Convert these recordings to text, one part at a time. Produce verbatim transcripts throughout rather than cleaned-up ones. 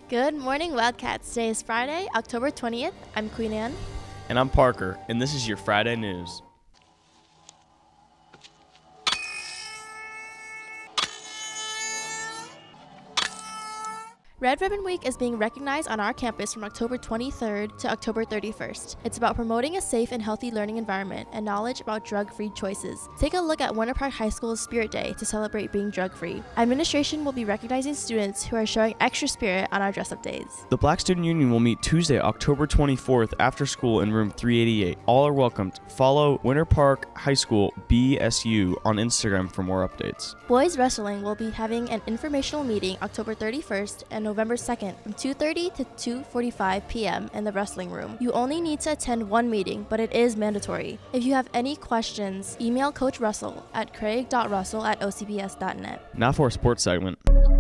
Good morning, Wildcats. Today is Friday, October twentieth. I'm Queen Anne. And I'm Parker, and this is your Friday News. Red Ribbon Week is being recognized on our campus from October twenty-third to October thirty-first. It's about promoting a safe and healthy learning environment and knowledge about drug-free choices. Take a look at Winter Park High School's Spirit Day to celebrate being drug-free. Administration will be recognizing students who are showing extra spirit on our dress-up days. The Black Student Union will meet Tuesday, October twenty-fourth after school in room three eighty-eight. All are welcomed. Follow Winter Park High School B S U on Instagram for more updates. Boys Wrestling will be having an informational meeting October thirty-first and November second from two thirty to two forty-five p m in the wrestling room. You only need to attend one meeting, but it is mandatory. If you have any questions, email Coach Russell at craig dot russell at o c b s dot net. Now for a sports segment.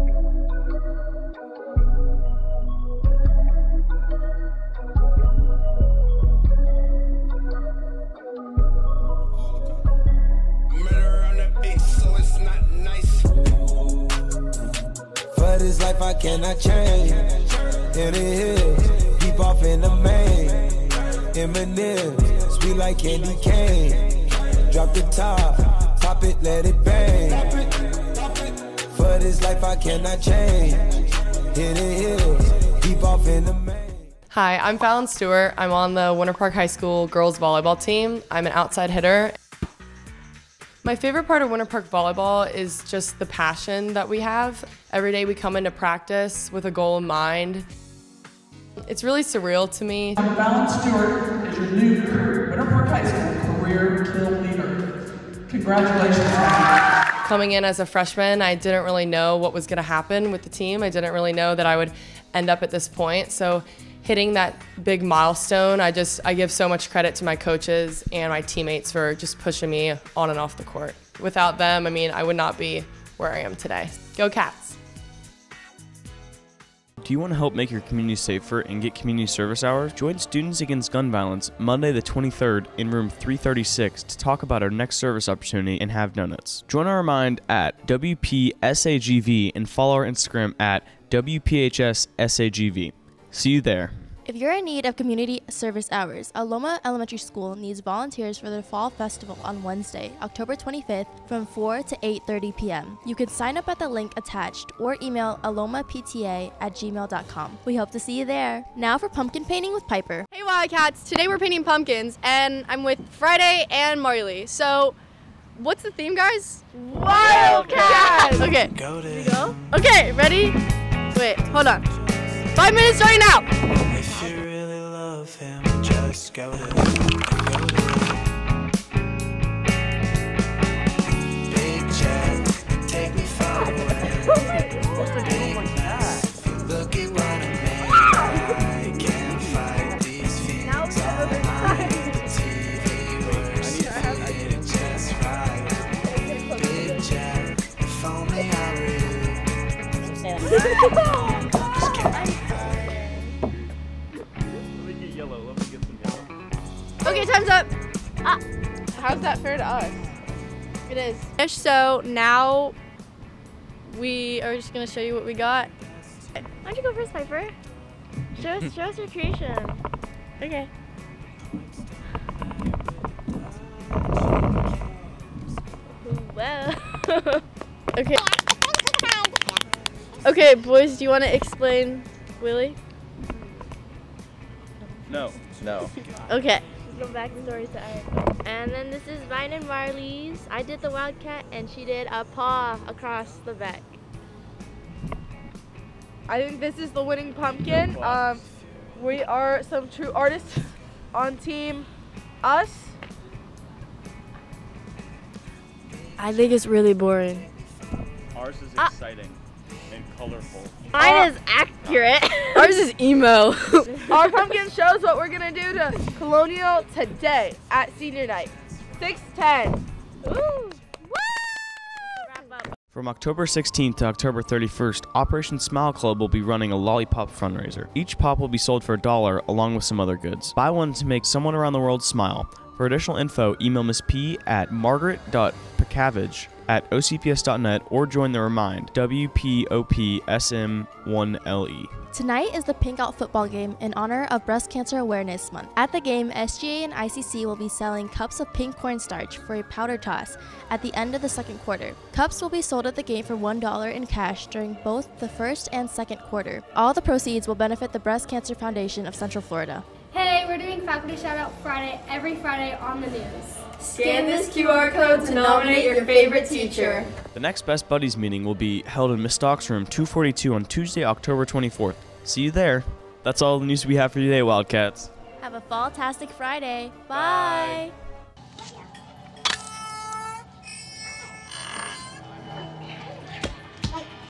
This life I cannot change. In the hills, deep off in the main. M and M's, sweet like candy cane. Drop the top, pop it, let it bang. For this life I cannot change. In the hills, deep off in the main. Hi, I'm Fallon Stewart. I'm on the Winter Park High School girls volleyball team. I'm an outside hitter. My favorite part of Winter Park volleyball is just the passion that we have. Every day we come into practice with a goal in mind. It's really surreal to me. I'm Fallon Stewart as your new Winter Park High School career kill leader. Congratulations. Coming in as a freshman, I didn't really know what was going to happen with the team. I didn't really know that I would end up at this point. So hitting that big milestone, I just I give so much credit to my coaches and my teammates for just pushing me on and off the court. Without them, I mean, I would not be where I am today. Go Cats! Do you want to help make your community safer and get community service hours? Join Students Against Gun Violence Monday the twenty-third in room three thirty-six to talk about our next service opportunity and have donuts. Join our Remind at W P S A G V and follow our Instagram at W P H S S A G V. See you there. If you're in need of community service hours, Aloma Elementary School needs volunteers for their fall festival on Wednesday, October twenty-fifth from four to eight thirty p m You can sign up at the link attached or email aloma p t a at gmail dot com. We hope to see you there. Now for pumpkin painting with Piper. Hey Wildcats, today we're painting pumpkins and I'm with Friday and Marley. So, what's the theme, guys? Wildcats! Okay, Go here we go. Okay, ready? Wait, hold on. Five minutes starting now! If you really love him, just go to go to Big Jack, take me far away. Big night, look at what I made. I can't fight these feelings all night. T V works if you just right. Big Jack, if only I were you. Okay, time's up. Ah, how's that fair to us? It is. So now we are just gonna show you what we got. Why don't you go first, Piper? Show us, show us your creation. Okay. Well. Okay. Okay, boys, do you want to explain Willie? No. No. Okay. Go back story to Erica. And then this is mine and Marley's. I did the wildcat and she did a paw across the back. I think this is the winning pumpkin. Um, we are some true artists on team us. I think it's really boring. Ours is Ah. exciting and colorful. Mine is accurate. Ours is emo. Our pumpkin shows what we're gonna do to Colonial today at senior night. six ten. Ooh. From October sixteenth to October thirty-first, Operation Smile Club will be running a lollipop fundraiser. Each pop will be sold for a dollar along with some other goods. Buy one to make someone around the world smile. For additional info, email Miss P at margaret dot picavage at O C P S dot net or join the Remind W P O P S M one L E. Tonight is the Pink Out football game in honor of Breast Cancer Awareness Month. At the game, S G A and I C C will be selling cups of pink cornstarch for a powder toss at the end of the second quarter. Cups will be sold at the game for one dollar in cash during both the first and second quarter. All the proceeds will benefit the Breast Cancer Foundation of Central Florida. Hey, we're doing Faculty Shoutout Friday every Friday on the news. Scan this Q R code to nominate your favorite teacher. The next Best Buddies meeting will be held in Miss Stock's room two forty-two on Tuesday, October twenty-fourth. See you there. That's all the news we have for you today, Wildcats. Have a fall-tastic Friday. Bye. Bye.